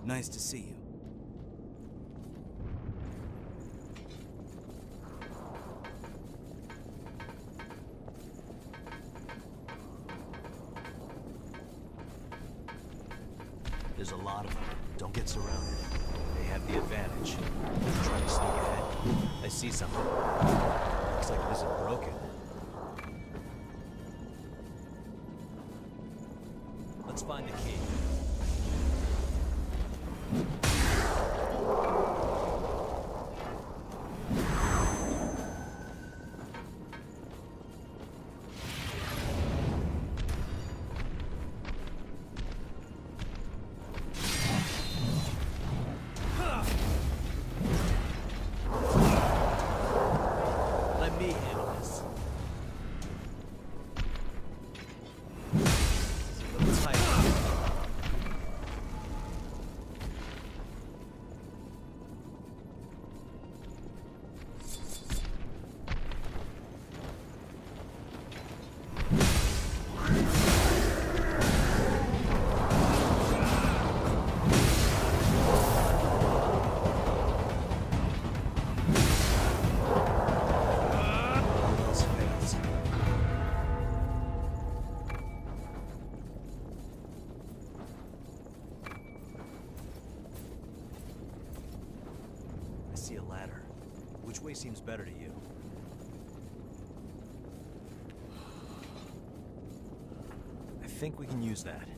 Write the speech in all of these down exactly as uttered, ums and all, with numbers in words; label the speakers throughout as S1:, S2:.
S1: Nice to see you.
S2: There's a lot of them. Don't get surrounded. They have the advantage. Try to sneak ahead. I see something. Looks like it isn't broken. Let's find the key. See a ladder. Which way seems better to you? I think we can use that.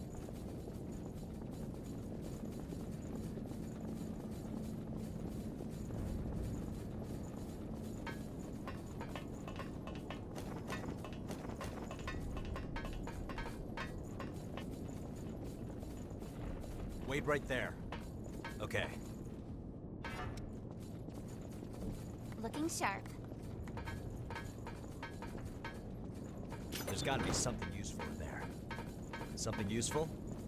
S2: Wait right there. Okay.
S3: Looking sharp.
S2: There's got to be something useful in there. Something useful?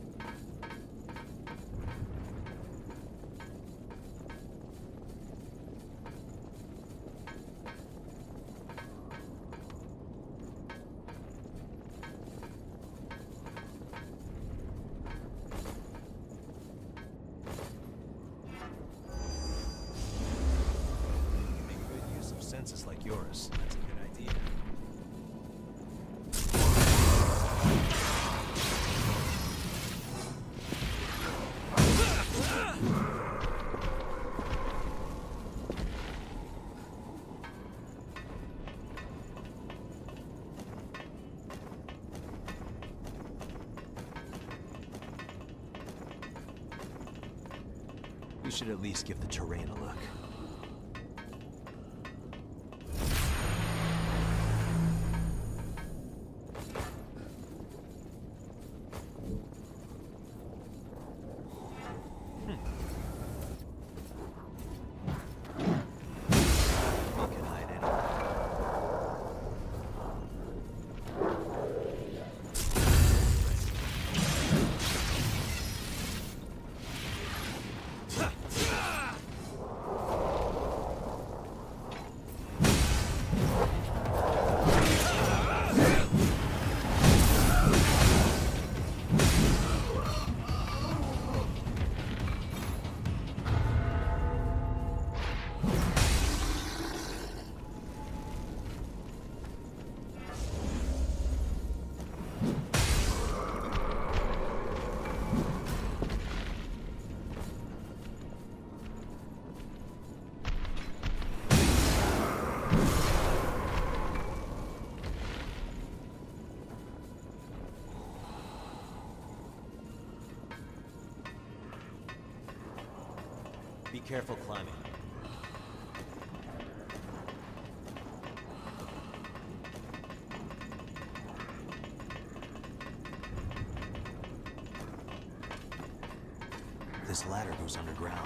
S2: Senses like yours. That's a good idea. We should at least give the terrain a look. Be careful climbing. This ladder goes underground.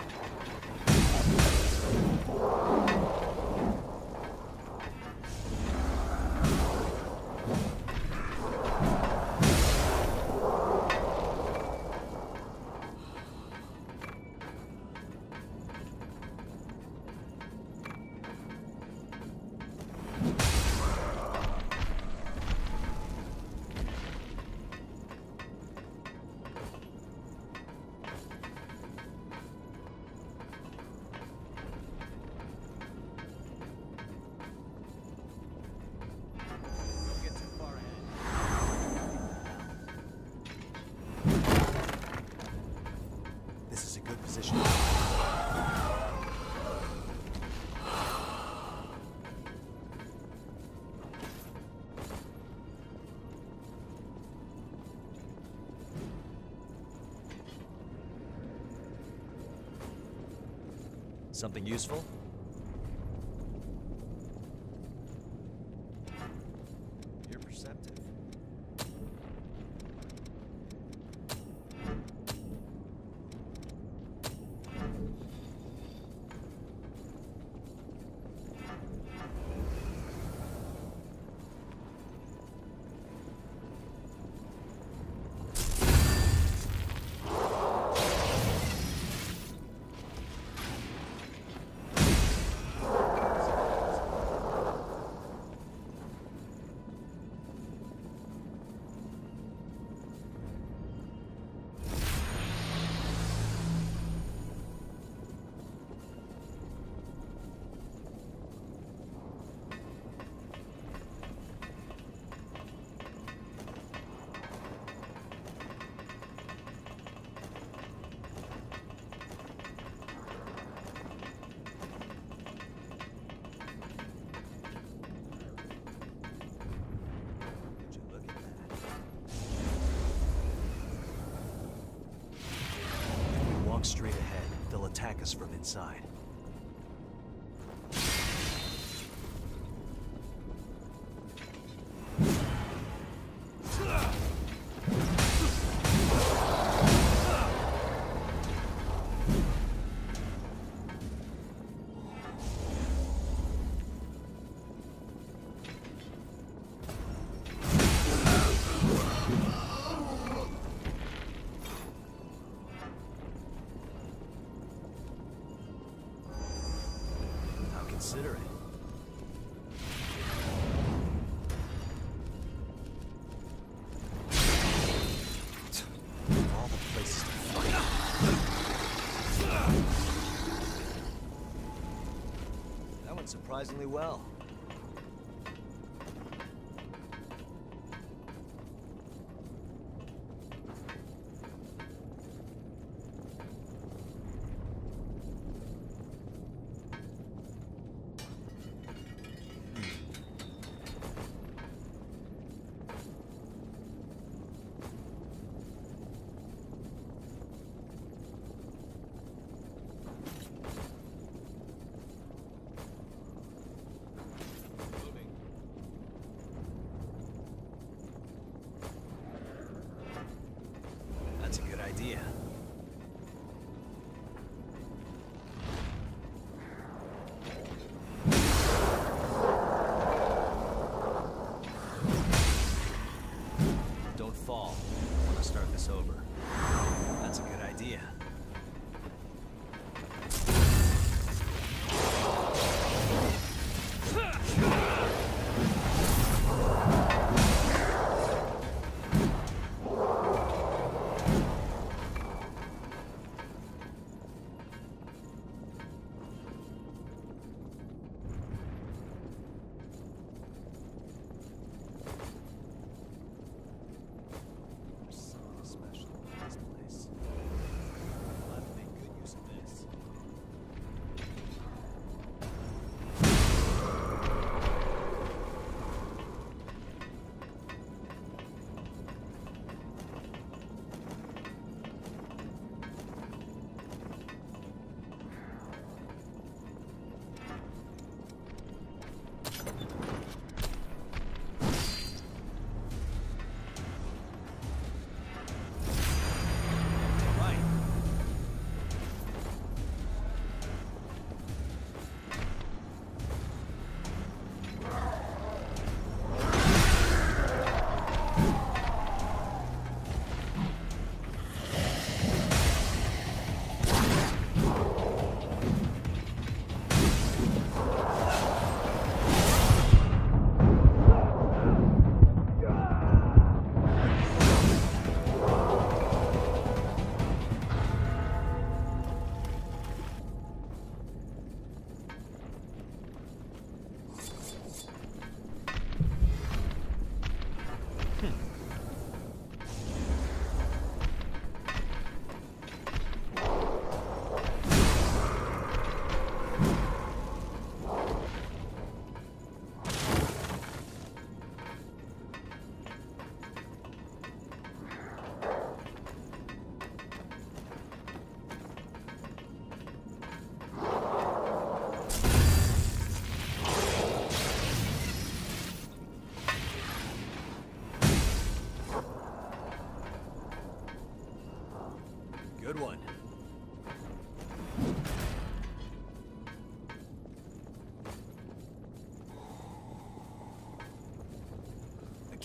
S2: Something useful? You're perceptive. Straight ahead, they'll attack us from inside. Consider it. Of all the places to fight. That went surprisingly well.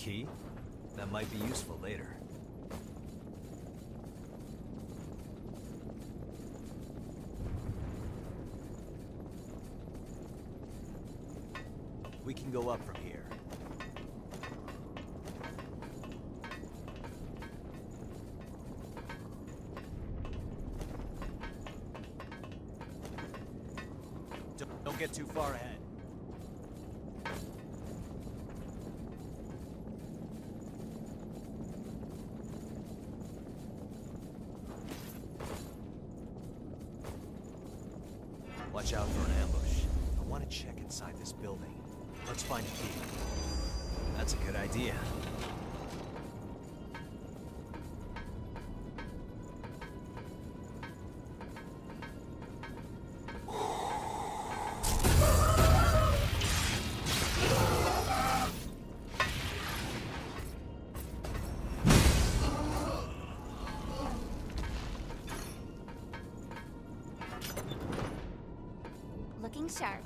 S2: key? That might be useful later. We can go up from here. Don't, don't get too far ahead. Watch out for an ambush. I want to check inside this building. Let's find a key. That's a good idea.
S3: Looking sharp.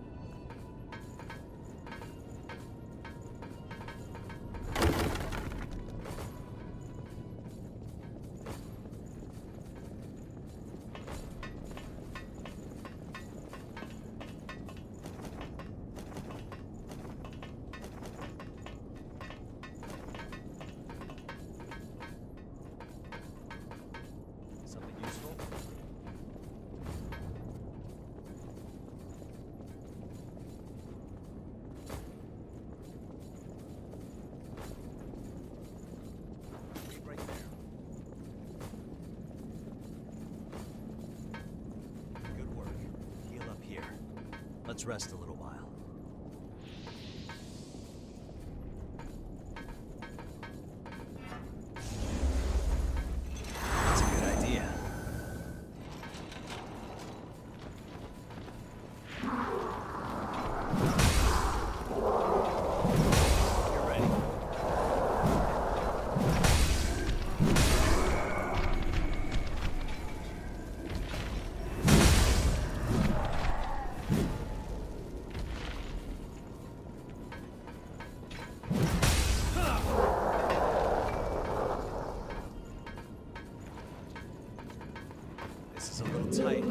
S2: Something useful? Right there. Good work. Heal up here. Let's rest a little while. That's a good idea. You're ready. This is a little tight.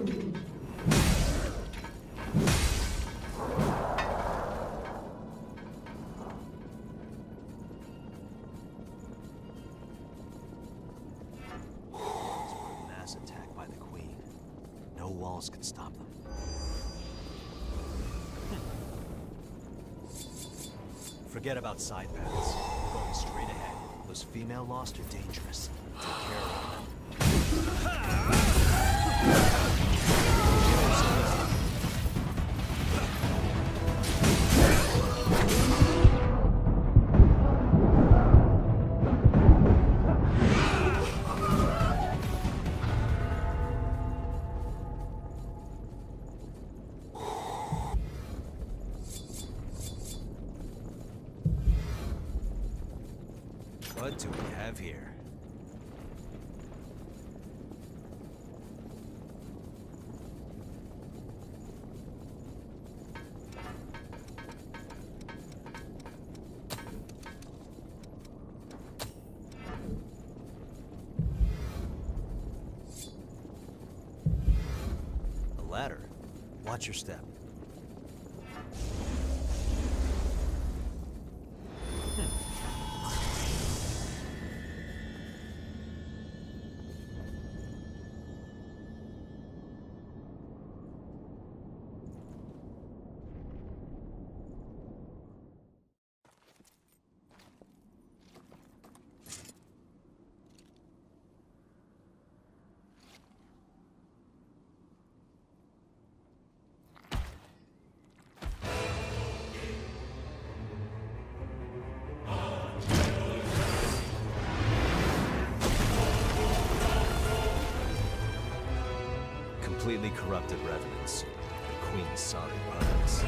S2: Mass attack by the Queen. No walls can stop them. Forget about side paths. We're going straight ahead. Those female lost are dangerous. Take care of them. What do we have here? A ladder. Watch your step. Completely corrupted revenants. The Queen's sorry products.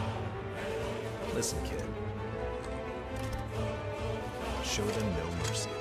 S2: Listen, kid. Show them no mercy.